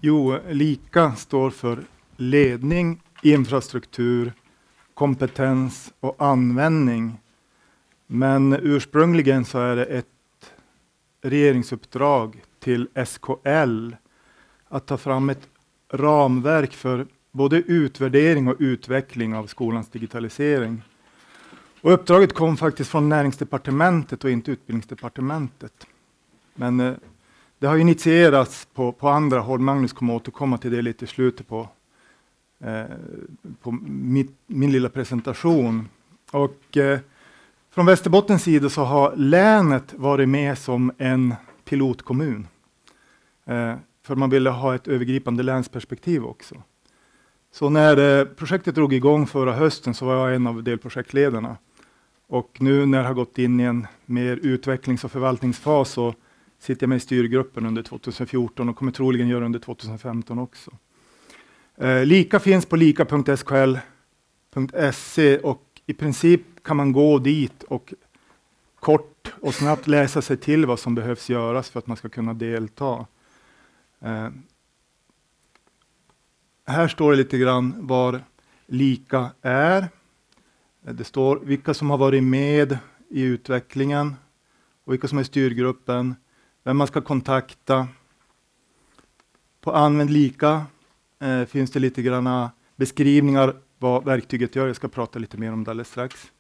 Jo, LIKA står för ledning, infrastruktur, kompetens och användning. Men ursprungligen så är det ett regeringsuppdrag till SKL att ta fram ett ramverk för både utvärdering och utveckling av skolans digitalisering. Och uppdraget kom faktiskt från Näringsdepartementet och inte Utbildningsdepartementet. Men det har initierats på andra håll. Magnus kommer att återkomma till det lite i slutet på min lilla presentation. Och från Västerbottens sida så har länet varit med som en pilotkommun. För man ville ha ett övergripande länsperspektiv också. Så när projektet drog igång förra hösten så var jag en av delprojektledarna. Och nu när jag har gått in i en mer utvecklings- och förvaltningsfas så sitter jag med i styrgruppen under 2014 och kommer troligen göra under 2015 också. LIKA finns på lika.skl.se och i princip kan man gå dit och kort och snabbt läsa sig till vad som behövs göras för att man ska kunna delta. Här står det lite grann var LIKA är. Det står vilka som har varit med i utvecklingen och vilka som är i styrgruppen, vem man ska kontakta. På Använd LIKA finns det lite grann beskrivningar vad verktyget gör. Jag ska prata lite mer om det alldeles strax.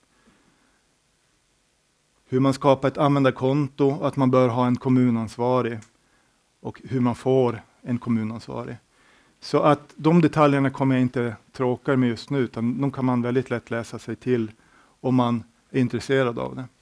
Hur man skapar ett användarkonto, att man bör ha en kommunansvarig och hur man får en kommunansvarig. Så att de detaljerna kommer jag inte tråka med just nu, utan de kan man väldigt lätt läsa sig till om man är intresserad av det.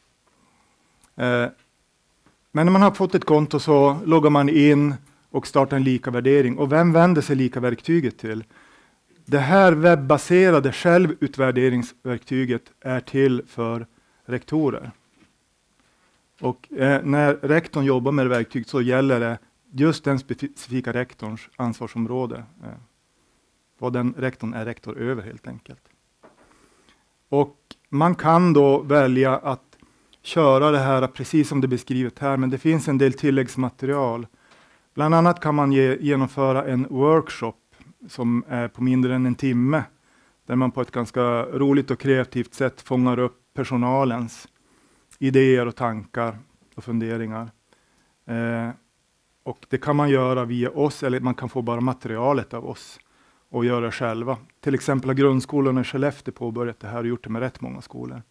Men när man har fått ett konto så loggar man in och startar en LIKA-värdering. Och vem vänder sig LIKA-verktyget till? Det här webbaserade självutvärderingsverktyget är till för rektorer. Och när rektorn jobbar med verktyg så gäller det just den specifika rektorns ansvarsområde. Vad den rektorn är rektor över helt enkelt. Och man kan då välja att köra det här precis som det är beskrivet här, men det finns en del tilläggsmaterial. Bland annat kan man genomföra en workshop som är på mindre än en timme, där man på ett ganska roligt och kreativt sätt fångar upp personalens idéer och tankar och funderingar. Och det kan man göra via oss, eller man kan få bara materialet av oss och göra själva. Till exempel har grundskolan i Skellefteå påbörjat det här och gjort det med rätt många skolor.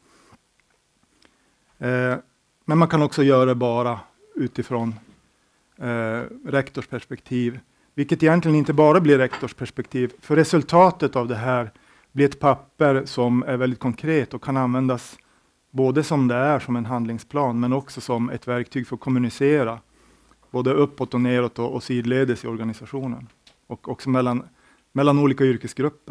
Men man kan också göra det bara utifrån rektorsperspektiv. Vilket egentligen inte bara blir rektorsperspektiv. För resultatet av det här blir ett papper som är väldigt konkret och kan användas både som det är som en handlingsplan, men också som ett verktyg för att kommunicera. Både uppåt och neråt och sidledes i organisationen. Och också mellan olika yrkesgrupper.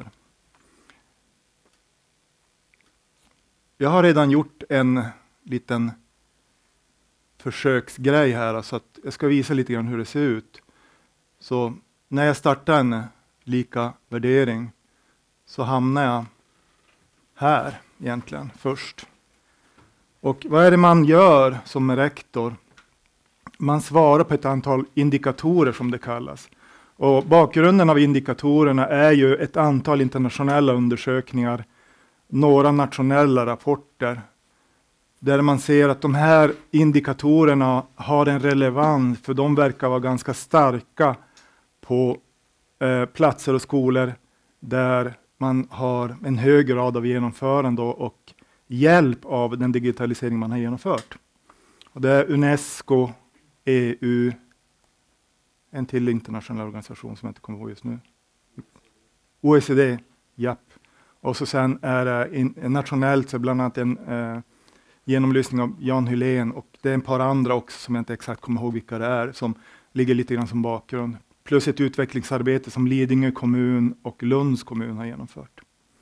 Jag har redan gjort en liten försöksgrej här, så att jag ska visa lite grann hur det ser ut. Så när jag startar en LIKA-värdering så hamnar jag här egentligen först. Och vad är det man gör som rektor? Man svarar på ett antal indikatorer som det kallas. Och bakgrunden av indikatorerna är ju ett antal internationella undersökningar, några nationella rapporter, där man ser att de här indikatorerna har en relevans, för de verkar vara ganska starka på platser och skolor där man har en hög grad av genomförande och hjälp av den digitalisering man har genomfört. Och det är UNESCO, EU, en till internationell organisation som jag inte kommer ihåg just nu. OECD, japp. Och så sen är det nationellt så bland annat en genomlysning av Jan Hylén, och det är en par andra också som jag inte exakt kommer ihåg vilka det är, som ligger lite grann som bakgrund. Plus ett utvecklingsarbete som Lidingö kommun och Lunds kommun har genomfört.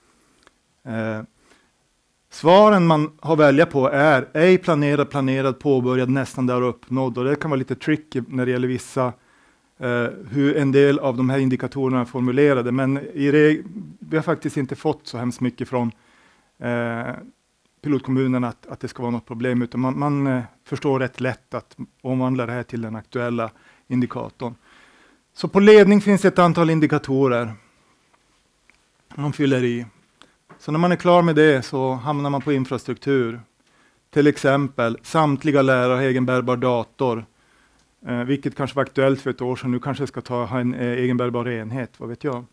Svaren man har att välja på är ej planerad, planerad, påbörjad, nästan där uppnådd. Och det kan vara lite tricky när det gäller vissa, hur en del av de här indikatorerna är formulerade. Men vi har faktiskt inte fått så hemskt mycket från pilotkommunerna att det ska vara något problem. Utan man förstår rätt lätt att omvandla det här till den aktuella indikatorn. Så på ledning finns det ett antal indikatorer man fyller i. Så när man är klar med det så hamnar man på infrastruktur. Till exempel samtliga lärare har egen bärbar dator. Vilket kanske var aktuellt för ett år sedan. Nu kanske jag ska ha en egen bärbar enhet, vad vet jag.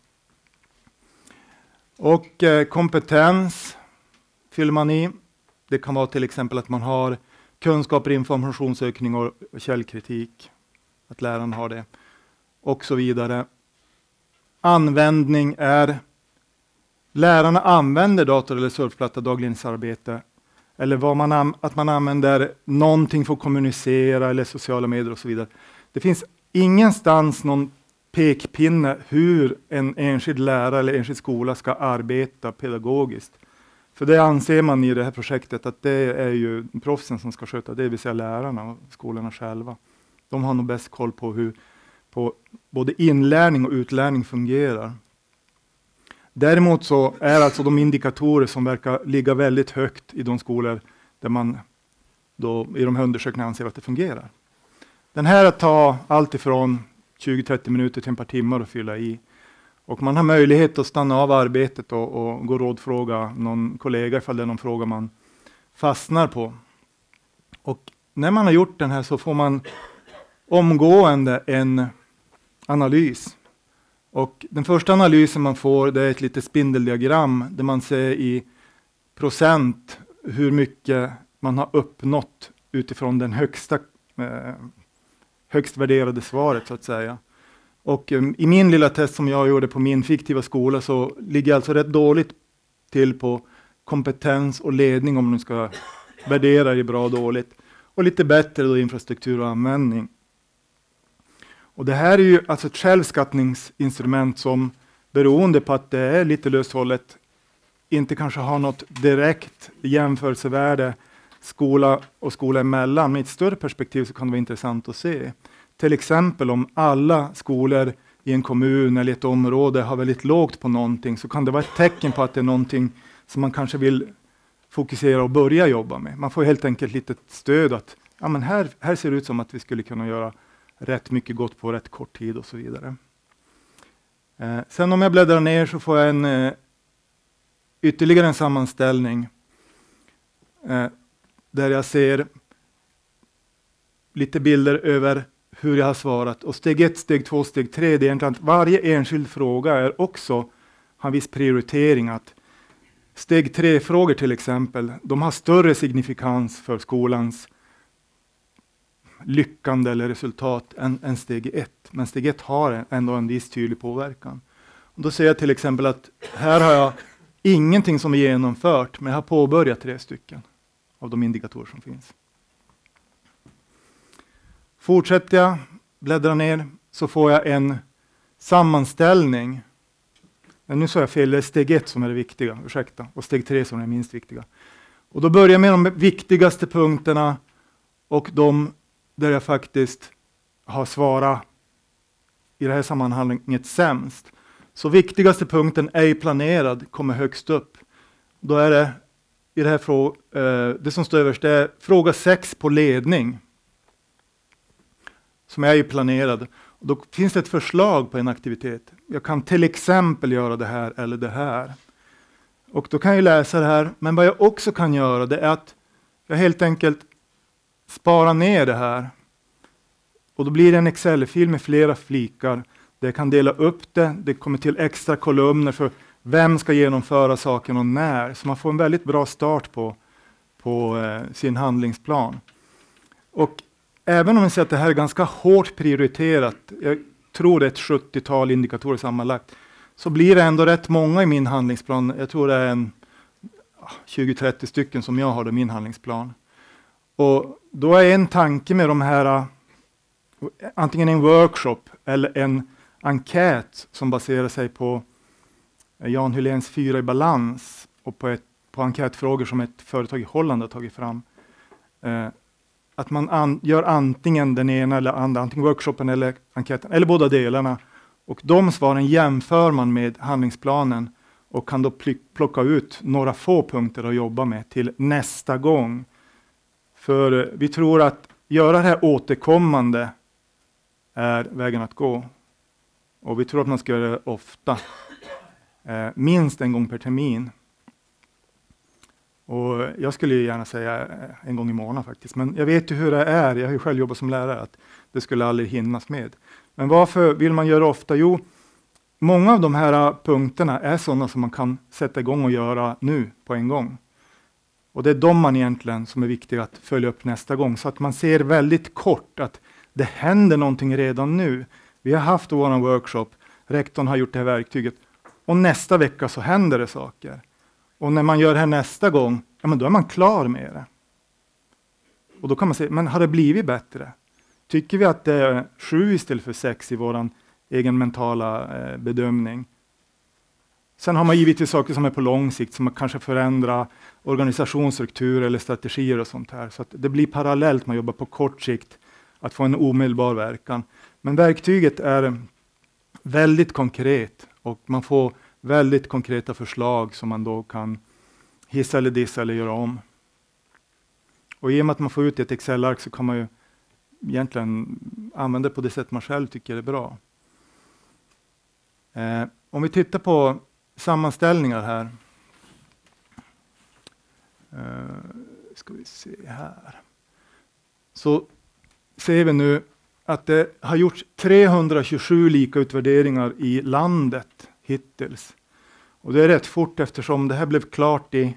Och kompetens fyller man i. Det kan vara till exempel att man har kunskaper, informationssökning och källkritik. Att läraren har det. Och så vidare. Användning är lärarna använder dator eller surfplatta dagligen i sitt arbete. Eller att man använder någonting för att kommunicera eller sociala medier och så vidare. Det finns ingenstans någon pekpinne hur en enskild lärare eller enskild skola ska arbeta pedagogiskt. För det anser man i det här projektet att det är ju proffsen som ska sköta det, vill säga lärarna och skolorna själva. De har nog bäst koll på hur både inlärning och utlärning fungerar. Däremot så är alltså de indikatorer som verkar ligga väldigt högt i de skolor där man då i de här undersökningarna anser att det fungerar. Den här tar allt ifrån 20-30 minuter till ett par timmar att fylla i. Och man har möjlighet att stanna av arbetet och gå och rådfråga någon kollega ifall det är någon fråga man fastnar på. Och när man har gjort den här så får man omgående en analys. Och den första analysen man får, det är ett litet spindeldiagram där man ser i procent hur mycket man har uppnått utifrån den högst värderade svaret så att säga. Och i min lilla test som jag gjorde på min fiktiva skola så ligger jag alltså rätt dåligt till på kompetens och ledning om man ska värdera det bra och dåligt. Och lite bättre då infrastruktur och användning. Och det här är ju alltså ett självskattningsinstrument som beroende på att det är lite löshållet inte kanske har något direkt jämförelsevärde skola och skola emellan. Med ett större perspektiv så kan det vara intressant att se. Till exempel om alla skolor i en kommun eller ett område har väldigt lågt på någonting så kan det vara ett tecken på att det är någonting som man kanske vill fokusera och börja jobba med. Man får helt enkelt lite stöd att ja, men här ser det ut som att vi skulle kunna göra rätt mycket gott på rätt kort tid och så vidare. Sen om jag bläddrar ner så får jag ytterligare en sammanställning där jag ser lite bilder över hur jag har svarat. Och steg 1, steg 2, steg 3, det är egentligen att varje enskild fråga är också har viss prioritering. Att steg 3-frågor till exempel, de har större signifikans för skolans lyckande eller resultat än steg 1. Men steg 1 har ändå en viss tydlig påverkan. Och då ser jag till exempel att här har jag ingenting som är genomfört, men jag har påbörjat 3 stycken av de indikatorer som finns. Fortsätter jag bläddra ner så får jag en sammanställning. Men nu sa jag fel, det är steg 1 som är det viktiga, ursäkta, och steg 3 som är det minst viktiga. Och då börjar jag med de viktigaste punkterna och de där jag faktiskt har svarat i det här sammanhanget sämst. Så viktigaste punkten, ej planerad, kommer högst upp. Då är det i det här det som står överst, det är fråga 6 på ledning. Som är ju planerad. Och då finns det ett förslag på en aktivitet. Jag kan till exempel göra det här eller det här. Och då kan jag läsa det här. Men vad jag också kan göra det är att jag helt enkelt sparar ner det här. Och då blir det en Excel-fil med flera flikar. Där jag kan dela upp det. Det kommer till extra kolumner för vem ska genomföra saken och när. Så man får en väldigt bra start på sin handlingsplan. Och även om vi säger att det här är ganska hårt prioriterat, jag tror det är ett 70-tal indikatorer sammanlagt, så blir det ändå rätt många i min handlingsplan. Jag tror det är 20-30 stycken som jag har i min handlingsplan. Och då är en tanke med de här, antingen en workshop eller en enkät som baserar sig på Jan Hyléns 4 i balans och på enkätfrågor som ett företag i Holland har tagit fram. Att man gör antingen den ena eller andra, antingen workshopen eller enkäten, eller båda delarna. Och de svaren jämför man med handlingsplanen och kan då plocka ut några få punkter att jobba med till nästa gång. För vi tror att göra det här återkommande är vägen att gå. Och vi tror att man ska göra det ofta. Minst en gång per termin. Och jag skulle ju gärna säga en gång i månaden faktiskt. Men jag vet ju hur det är. Jag har ju själv jobbat som lärare. Att det skulle aldrig hinnas med. Men varför vill man göra ofta? Jo, många av de här punkterna är sådana som man kan sätta igång och göra nu på en gång. Och det är de man egentligen som är viktiga att följa upp nästa gång. Så att man ser väldigt kort att det händer någonting redan nu. Vi har haft vår workshop. Rektorn har gjort det här verktyget. Och nästa vecka så händer det saker. Och när man gör det här nästa gång, ja, men då är man klar med det. Och då kan man säga, men har det blivit bättre? Tycker vi att det är 7 istället för 6 i vår egen mentala bedömning? Sen har man givetvis saker som är på lång sikt, som man kanske förändrar organisationsstruktur eller strategier och sånt här. Så att det blir parallellt, man jobbar på kort sikt att få en omedelbar verkan. Men verktyget är väldigt konkret och man får väldigt konkreta förslag som man då kan hissa eller dissa eller göra om. Och i och med att man får ut ett Excel-ark så kan man ju egentligen använda det på det sätt man själv tycker är bra. Om vi tittar på sammanställningar här. Ska vi se här. Så ser vi nu att det har gjorts 327 lika utvärderingar i landet hittills. Och det är rätt fort eftersom det här blev klart i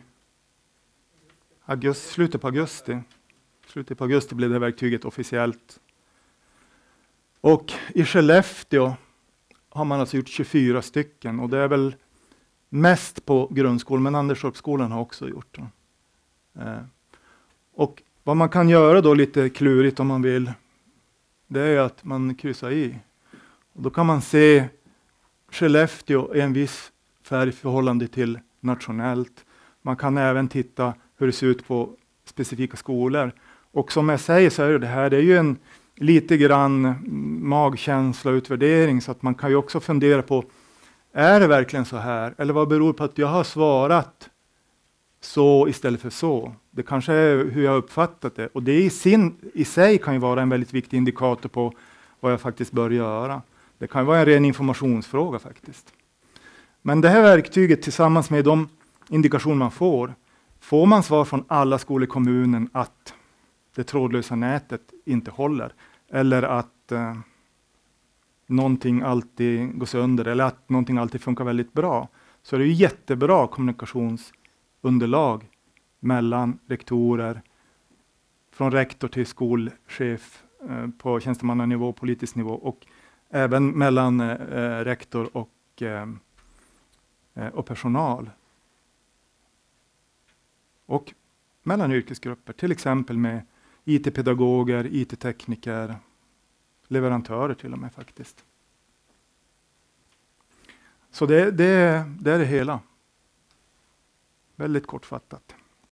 slutet på augusti. Slutet på augusti blev det verktyget officiellt. Och i Skellefteå har man alltså gjort 24 stycken. Och det är väl mest på grundskolan, men Anderstorpsskolan har också gjort det. Och vad man kan göra då lite klurigt om man vill, det är att man kryssar i. Och då kan man se Skellefteå i en viss färg i förhållande till nationellt. Man kan även titta hur det ser ut på specifika skolor. Och som jag säger så är det här, det är ju en lite grann magkänsla och utvärdering, så att man kan ju också fundera på, är det verkligen så här? Eller vad beror på att jag har svarat så istället för så? Det kanske är hur jag har uppfattat det. Och det i sig kan ju vara en väldigt viktig indikator på vad jag faktiskt bör göra. Det kan vara en ren informationsfråga faktiskt. Men det här verktyget tillsammans med de indikationer man får man svar från alla skolor i kommunen att det trådlösa nätet inte håller. Eller att någonting alltid går sönder eller att någonting alltid funkar väldigt bra. Så det är ju jättebra kommunikationsunderlag mellan rektorer, från rektor till skolchef på tjänstemannanivå, politisk nivå och även mellan rektor och personal. Och mellan yrkesgrupper, till exempel med IT-pedagoger, IT-tekniker, leverantörer till och med faktiskt. Så det är det hela. Väldigt kortfattat.